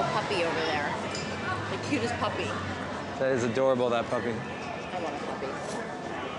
little puppy over there. The cutest puppy. That is adorable, that puppy. I want a puppy.